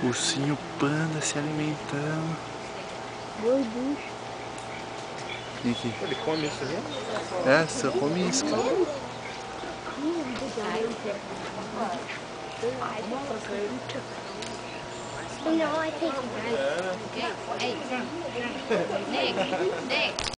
Ursinho panda se alimentando. Gorducho. Vem aqui. Ele come isso aí? É, só come isso, cara. Não, I think. Hey, Nick.